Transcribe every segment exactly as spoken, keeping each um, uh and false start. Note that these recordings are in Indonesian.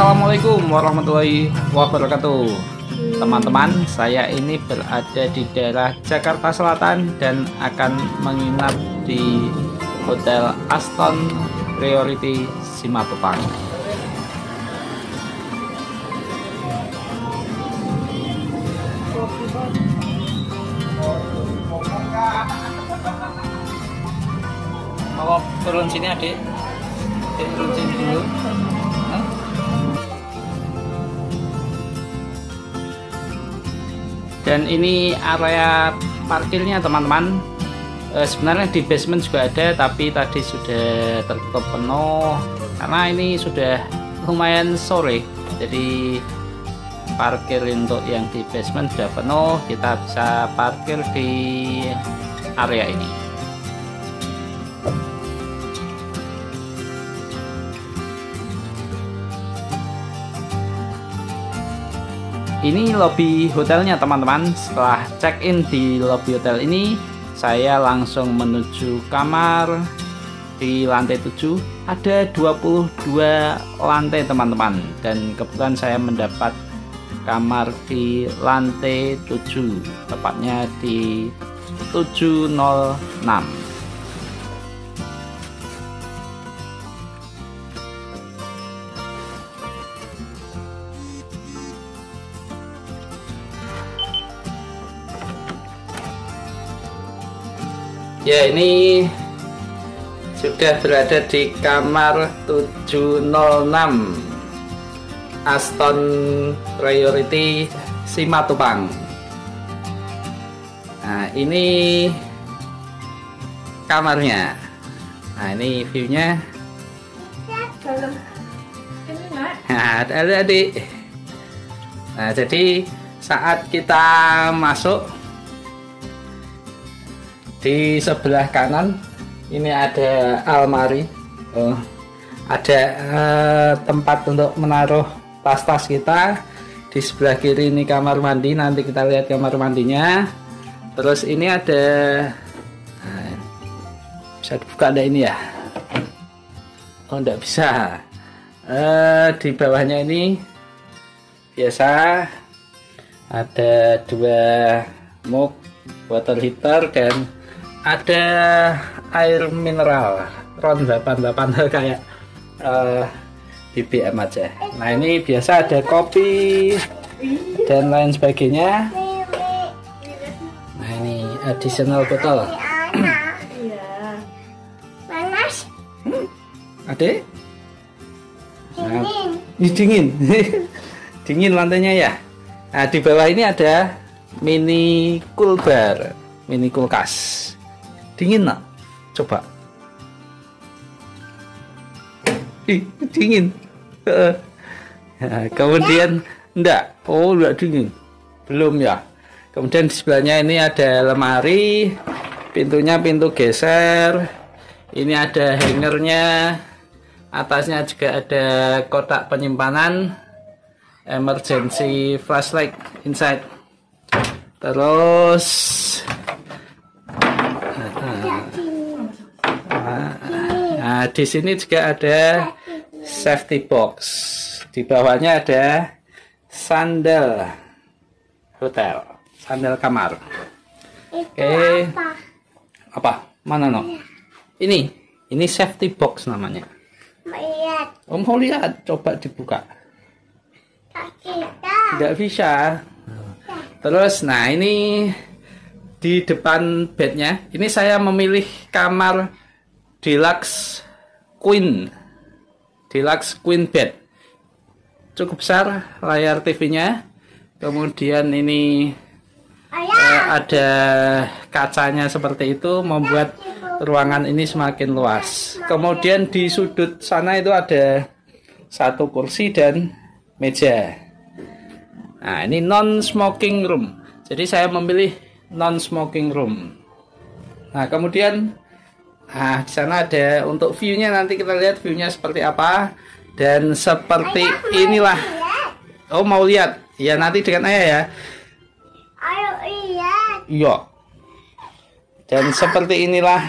Assalamualaikum warahmatullahi wabarakatuh. Teman-teman, saya ini berada di daerah Jakarta Selatan dan akan menginap di Hotel Aston Priority Simatupang. Mau turun sini adik? Adik turun sini dulu. Hah? Dan ini area parkirnya teman-teman. E, sebenarnya di basement juga ada, tapi tadi sudah tertutup penuh karena ini sudah lumayan sore. Jadi parkir untuk yang di basement sudah penuh, kita bisa parkir di area ini. Ini lobby hotelnya teman-teman. Setelah check-in di lobby hotel ini, saya langsung menuju kamar di lantai tujuh. Ada dua puluh dua lantai teman-teman, dan kebetulan saya mendapat kamar di lantai tujuh, tepatnya di tujuh nol enam. Ya, ini sudah berada di kamar tujuh nol enam Aston Priority Simatupang. Nah, ini kamarnya. Nah, ini view-nya. Nah, ada adik. Nah, jadi saat kita masuk, di sebelah kanan ini ada almari, oh, ada uh, tempat untuk menaruh tas-tas kita. Di sebelah kiri ini kamar mandi, nanti kita lihat kamar mandinya. Terus ini ada, nah, bisa dibuka ada ini ya? Oh, enggak bisa. Uh, di bawahnya ini biasa ada dua mug water heater dan ada air mineral RON delapan delapan kayak uh, B B M aja. Nah, ini biasa ada kopi dan lain sebagainya. Nah, ini additional botol. Panas? Hmm, adek? Nah, ini dingin. Dingin lantainya ya. Nah, di bawah ini ada mini cool bar, mini kulkas. Dingin nak? Coba. Ih, dingin. Nah, kemudian enggak. Oh, enggak dingin. Belum ya. Kemudian di sebelahnya ini ada lemari, pintunya pintu geser. Ini ada hangernya. Atasnya juga ada kotak penyimpanan, emergency flashlight inside. Terus nah, di sini juga ada safety box. Di bawahnya ada sandal hotel, sandal kamar. Oke. Okay. Apa? Mana no? Ini, ini safety box namanya. Lihat. Om mau lihat, coba dibuka. Tidak bisa. Terus, nah ini di depan bednya, ini saya memilih kamar deluxe queen, deluxe queen bed. Cukup besar layar T V-nya. Kemudian ini eh, ada kacanya seperti itu, membuat ruangan ini semakin luas. Kemudian di sudut sana itu ada satu kursi dan meja. Nah, ini non smoking room. Jadi saya memilih non smoking room. Nah, kemudian nah di sana ada untuk view-nya, nanti kita lihat view-nya seperti apa. Dan seperti inilah. Oh, mau lihat? Ya, nanti dengan ayah ya. Ayo lihat. Iya. Dan seperti inilah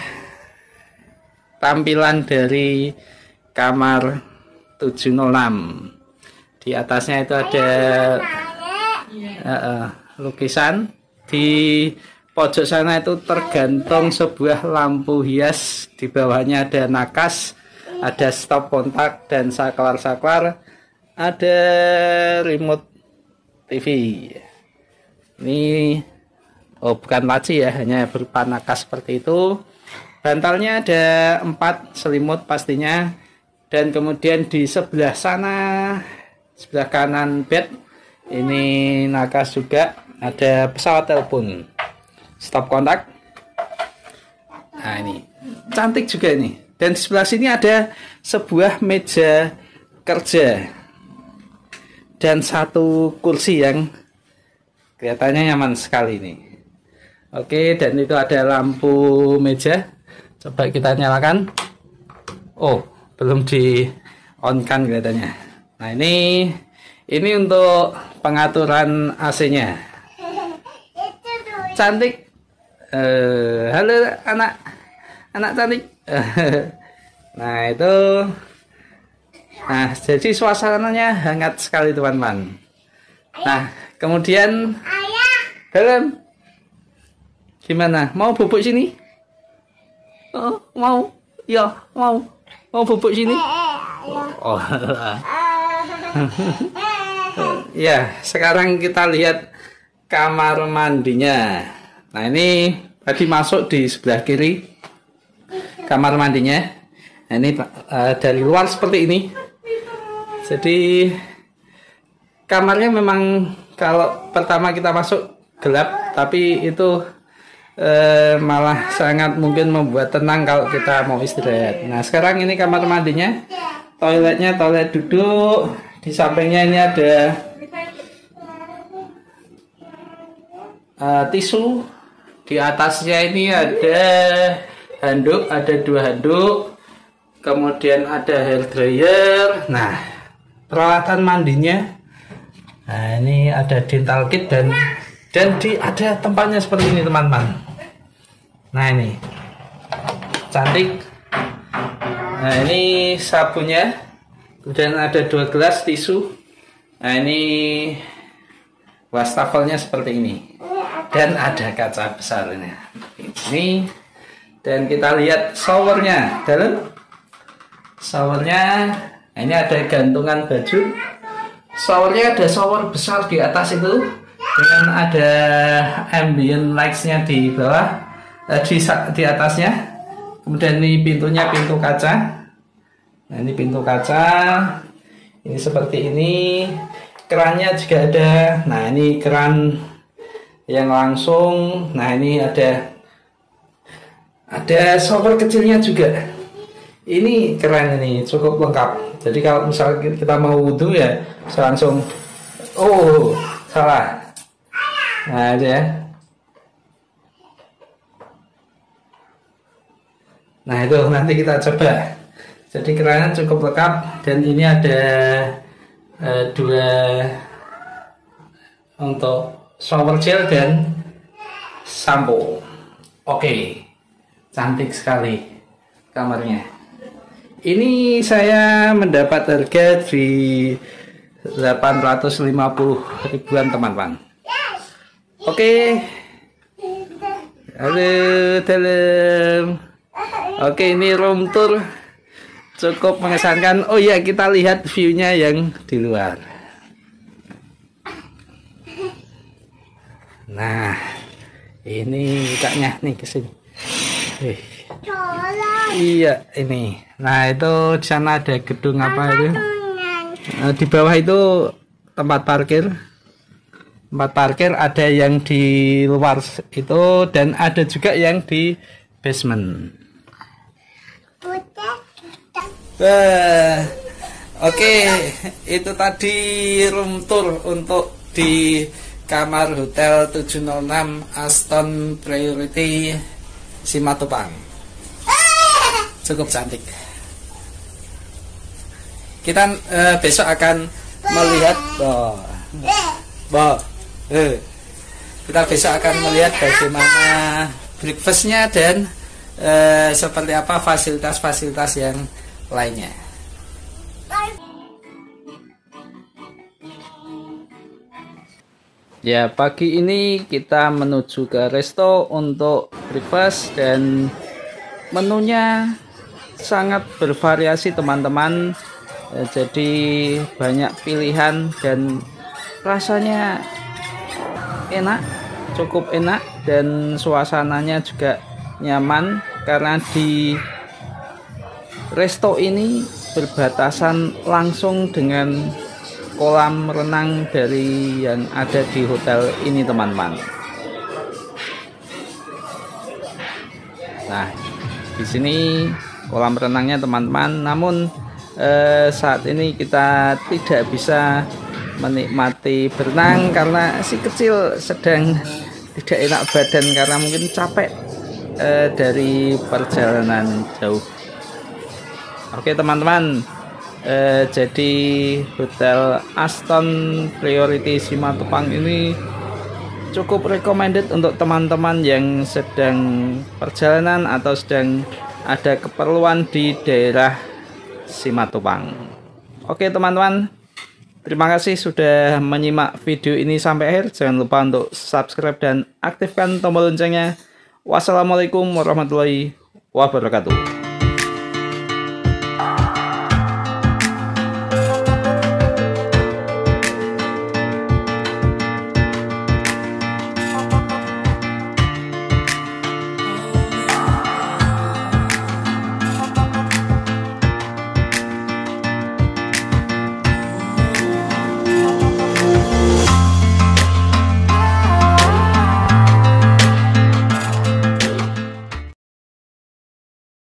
tampilan dari kamar tujuh nol enam. Di atasnya itu ada uh, uh, lukisan. Di pojok sana itu tergantung sebuah lampu hias. Di bawahnya ada nakas, ada stop kontak dan saklar-saklar, ada remote T V. Ini oh bukan laci ya, hanya berupa nakas seperti itu. Bantalnya ada empat, selimut pastinya. Dan kemudian di sebelah sana, sebelah kanan bed, ini nakas juga, ada pesawat telepon, stop kontak. Nah ini cantik juga ini. Dan di sebelah sini ada sebuah meja kerja dan satu kursi yang kelihatannya nyaman sekali ini. Oke, dan itu ada lampu meja. Coba kita nyalakan. Oh, belum di on kan kelihatannya. Nah ini ini untuk pengaturan A C-nya. Cantik. Uh, halo anak anak cantik. Nah itu. Nah jadi suasananya hangat sekali teman-teman. Nah kemudian dalam gimana? Mau bubuk sini? Oh, mau? Ya mau. Mau bubuk sini? Oh. Ya, sekarang kita lihat kamar mandinya. Nah, ini tadi masuk di sebelah kiri kamar mandinya. Nah, ini uh, dari luar seperti ini. Jadi kamarnya memang kalau pertama kita masuk gelap, tapi itu Eh, malah sangat mungkin membuat tenang kalau kita mau istirahat. Nah sekarang ini kamar mandinya, toiletnya toilet duduk, di sampingnya ini ada uh, tisu, di atasnya ini ada handuk, ada dua handuk, kemudian ada hair dryer. Nah peralatan mandinya, nah ini ada dental kit dan dan di ada tempatnya seperti ini teman-teman. Nah ini cantik. Nah ini sabunnya, kemudian ada dua gelas tisu. Nah ini wastafelnya seperti ini, dan ada kaca besar ini. Ini dan kita lihat showernya dalam showernya. Nah, ini ada gantungan baju. Showernya ada shower besar di atas itu, dengan ada ambient lights-nya di bawah. Di, di atasnya, kemudian ini pintunya pintu kaca. Nah ini pintu kaca, ini seperti ini. Kerannya juga ada. Nah ini keran yang langsung. Nah ini ada ada shower kecilnya juga. Ini keren, ini cukup lengkap. Jadi kalau misalnya kita mau wudhu ya bisa langsung. Oh salah. Nah itu ya. Nah itu nanti kita coba. Jadi kerannya cukup lengkap, dan ini ada uh, dua untuk shower gel dan sampo. Oke, cantik sekali kamarnya. Ini saya mendapat harga di delapan ratus lima puluh ribuan teman-teman. Oke. Halo dalam. Oke, ini room tour cukup mengesankan. Oh ya, kita lihat view-nya yang di luar. Nah, ini bukanya nih ke sini. Eh. Iya, ini. Nah, itu di sana ada gedung apa itu? Nah, di bawah itu tempat parkir. Tempat parkir ada yang di luar itu, dan ada juga yang di basement. Wah, oke, okay. Itu tadi room tour untuk di kamar hotel tujuh nol enam Aston Priority Simatupang. Cukup cantik. Kita uh, besok akan melihat, oh, oh, eh, kita besok akan melihat bagaimana breakfastnya dan uh, seperti apa fasilitas-fasilitas yang lainnya. Ya, pagi ini kita menuju ke resto untuk breakfast dan menunya sangat bervariasi teman-teman. Eh, jadi banyak pilihan dan rasanya enak, cukup enak, dan suasananya juga nyaman karena di resto ini berbatasan langsung dengan kolam renang dari yang ada di hotel ini teman-teman. Nah, di sini kolam renangnya teman-teman, namun eh, saat ini kita tidak bisa menikmati berenang karena si kecil sedang tidak enak badan karena mungkin capek eh, dari perjalanan jauh. Oke teman-teman, eh, jadi Hotel Aston Priority Simatupang ini cukup recommended untuk teman-teman yang sedang perjalanan atau sedang ada keperluan di daerah Simatupang. Oke teman-teman, terima kasih sudah menyimak video ini sampai akhir. Jangan lupa untuk subscribe dan aktifkan tombol loncengnya. Wassalamualaikum warahmatullahi wabarakatuh.